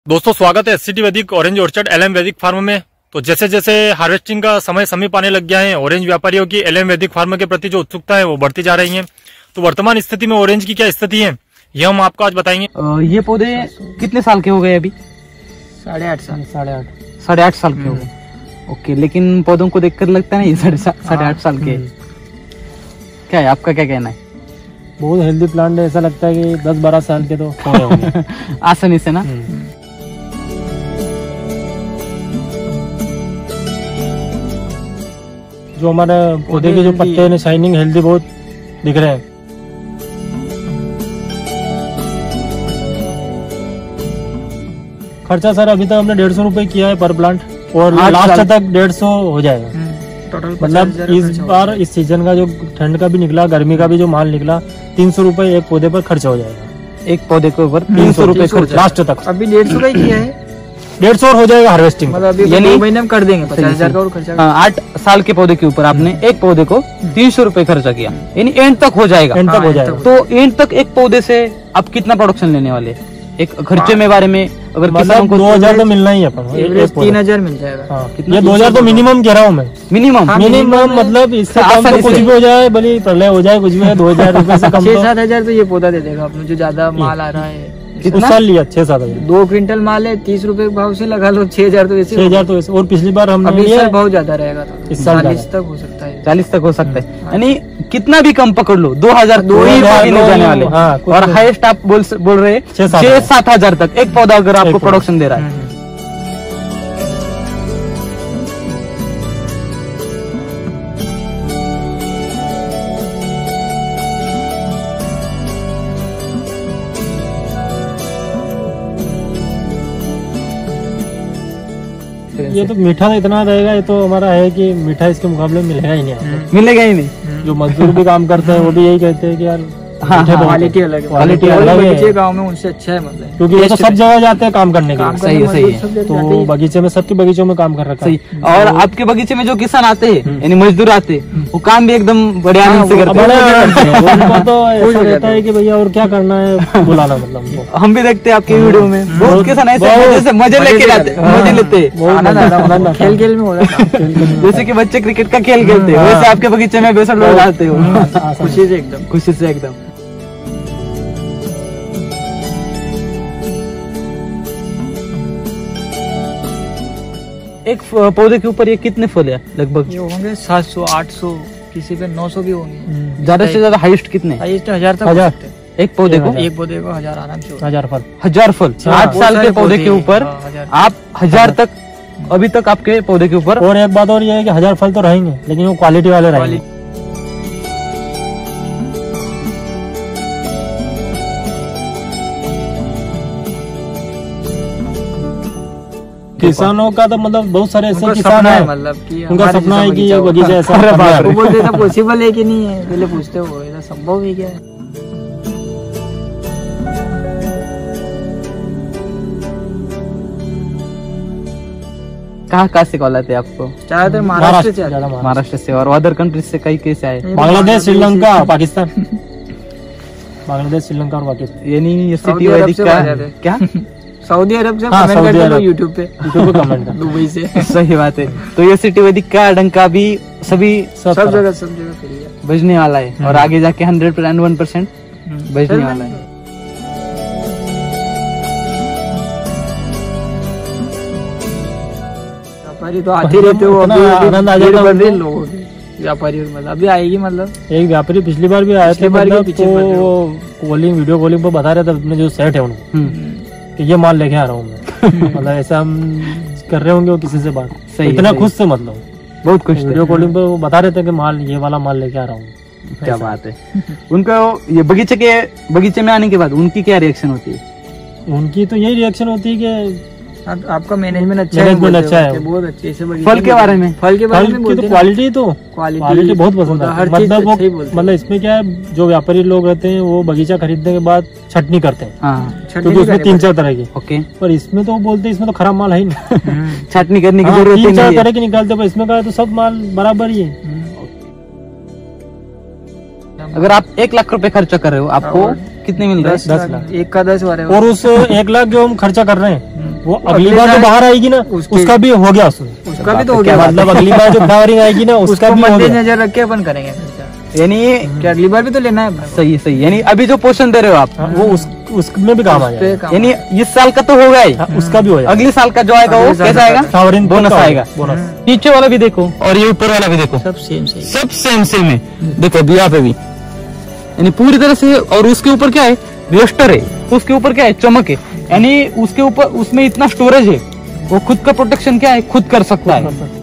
दोस्तों स्वागत है SCT Vaidik orange orchard LM Vaidik farm में। तो जैसे जैसे हार्वेस्टिंग का समय समीप आने लग गया है, ऑरेंज व्यापारियों की एलएम वैदिक फार्म के प्रति जो उत्सुकता है वो बढ़ती जा रही है। तो वर्तमान स्थिति में ऑरेंज की क्या स्थिति है ये हम आपको आज बताएंगे। ये पौधे कितने साल के हो गए अभी? 8.5 साल। 8.5 साल के हो गए। ओके, लेकिन पौधों को देखकर लगता है ना ये 8.5 साल के। क्या है आपका, क्या कहना है? बहुत हेल्दी प्लांट है, ऐसा लगता है कि 10-12 साल के तो होंगे आसानी से ना। जो हमारे पौधे के जो पत्ते हैं शाइनिंग हेल्दी बहुत दिख रहे हैं। खर्चा सर अभी तक हमने 150 रुपए किया है पर प्लांट, और लास्ट तक 150 हो जाएगा टोटल। मतलब इस बार इस सीजन का जो ठंड का भी निकला, गर्मी का भी जो माल निकला, 300 रुपए एक पौधे पर खर्चा हो जाएगा। एक पौधे के ऊपर 300 रुपए खर्च लास्ट तक। अभी 150 का ही किया है, 150 हो जाएगा हार्वेस्टिंग। मतलब अभी 2 महीने में कर देंगे 50,000 का और खर्चा। 8 साल के पौधे के ऊपर आपने एक पौधे को 300 रुपए खर्चा किया, यानी एंड तक हो जाएगा। एंड तक हो जाएगा। तो एंड तक एक पौधे से आप कितना प्रोडक्शन लेने वाले? एक खर्चे में बारे में अगर किसानों को 2000 तो मिलना ही है अपन, 3000 मिल जाएगा। ये 2000 तो मिनिमम कह रहा हूँ मैं। मिनिमम मतलब इससे कम तो कुछ भी हो जाए, भले प्रलय हो जाए, कुछ भी है, 2000 रुपए से कम 6-7 हजार तो ये पौधा दे देगा अपने, जो ज्यादा माल आ रहा है। कितना साल लिया? 6-7 हजार। 2 क्विंटल माल है, 30 रुपए के भाव से लगा लो, 6,000 तो ऐसे 6,000 तो ऐसे। और पिछली बार हमने अभी इस साल बहुत ज्यादा रहेगा, तो इस साल 40 तक हो सकता है। 40 तक हो सकता है, यानी कितना भी कम पकड़ लो 2000 दो ही नहीं जाने वाले। और हाईएस्ट आप बोल रहे 6-7 हजार तक एक पौधा अगर आपको प्रोडक्शन दे रहा है। ये तो मीठा तो इतना रहेगा, ये तो हमारा है कि मीठा इसके मुकाबले में मिलेगा ही नहीं। मिलेगा ही नहीं। जो मजदूर भी काम करते हैं वो भी यही कहते हैं कि यार क्वालिटी अलग है, क्वालिटी अलग है। गाँव में उनसे अच्छा है, मतलब क्योंकि ये तो सब जगह जाते हैं काम करने के लिए। सही है। तो बगीचे में, सबके बगीचों में काम कर रखा है। और आपके बगीचे में जो किसान आते हैं यानी मजदूर आते हैं, वो काम भी एकदम बड़े आनंद से करते हैं। उनको तो ऐसा रहता है कि भैया और क्या करना है, बुलाना मतलब। हम भी देखते हैं आपके वीडियो में बहुत किसान ऐसे मजे लेके आते, मजे लेते खेल खेल में हो रहा है। जैसे कि बच्चे क्रिकेट का खेल खेलते हैं, वैसे आपके बगीचे में बेसर लोग आते हो खुशी से एकदम। खुशी से एकदम। एक पौधे के ऊपर ये कितने फल है लगभग? ये होंगे 700-800, किसी पे 900 भी होंगे। ज्यादा से ज्यादा हाईएस्ट कितने? हाईएस्ट 1000 तक। 1000 एक पौधे को? एक पौधे को 1000 आराम से। 1000 फल। 1000 फल 8 साल के पौधे के ऊपर आप 1000 तक अभी तक आपके पौधे के ऊपर। और एक बात और ये है कि 1000 फल तो रहेंगे, लेकिन वो क्वालिटी वाले रहेंगे। किसानों का तो मतलब बहुत सारे ऐसे किसान है, मतलब कि उनका सपना है कि ये बगीचा ऐसा। वो बोलते हैं पॉसिबल है कि नहीं है, पहले पूछते हो ऐसा संभव है क्या? कहाँ से कॉल आते हैं आपको? ज्यादातर महाराष्ट्र से और अदर कंट्रीज से कई कैसे आए? बांग्लादेश, श्रीलंका, पाकिस्तान। बांग्लादेश, श्रीलंका और पाकिस्तान। यानी एससीटी वैदिक का क्या सऊदी अरब से कमेंट करते हो यूट्यूब पे कमेंट कर। दुबई से। सही बात है। तो ये एससीटी वैदिक का डंका भी सब जगह बजने वाला है, और आगे जाके 100% बजने वाला है। व्यापारी तो आते रहते हो, आनंद आ जाता है लोगों की। व्यापारी मतलब अभी आएगी, मतलब एक व्यापारी पिछली बार भी आए थे, कॉलिंग वीडियो कॉलिंग पर बता रहे थे अपने जो सेट है उनको कि ये माल लेके आ रहा हूँ मैं। मतलब ऐसा हम कर रहे होंगे वो किसी से बात। सही इतना खुश से, मतलब बहुत खुश। वीडियो कॉलिंग पे वो बता रहे थे कि माल, ये वाला माल लेके आ रहा हूँ। क्या बात है। उनका ये बगीचे में आने के बाद उनकी क्या रिएक्शन होती है? उनकी तो यही रिएक्शन होती है कि आपका मैनेजमेंट अच्छा है, बहुत अच्छे से। फल के बारे में क्वालिटी बहुत पसंद है। मतलब इसमें क्या है, जो व्यापारी लोग रहते हैं वो बगीचा खरीदने के बाद छटनी करते हैं, क्योंकि उसमें 3-4 तरह की। ओके। पर इसमें तो बोलते हैं इसमें तो खराब माल है ही नहीं। छटनी करने की जरूरत नहीं है। 3-4 तरह की निकालते, पर इसमें का तो सब माल बराबर ही है। अगर आप 1 लाख रुपए खर्च कर रहे हो, आपको कितने मिल रहे हैं? 10 लाख। एक का 10 वाले और उस 1 लाख जो हम खर्चा कर रहे हैं वो अगली बार जो बाहर आएगी ना उसका भी हो गया उसका भी तो हो गया। मतलब अगली बार जो फ्लावरिंग आएगी ना उसका भी हो गया। नजर रख के अपन करेंगे खर्चा, यानी क्या अगली बार भी तो लेना है। सही सही, यानी अभी जो पोषण दे रहे हो आप वो उसमें भी काम आ जाएगा। यानी इस साल का तो होगा ही, उसका भी हो जाएगा। अगले साल का जो आएगा वो कैसा आएगा? फ्लावरिंग बोनस आएगा। बोनस। नीचे वाला भी देखो और ये ऊपर वाला भी देखो, सब सेम सब सेम सेम है। देखो अभी यहाँ पे भी यानी पूरी तरह से। और उसके ऊपर क्या है? लस्टर है। उसके ऊपर क्या है? चमक है। यानी उसके ऊपर उसमें इतना स्टोरेज है, वो खुद का प्रोटेक्शन क्या है खुद कर सकता है।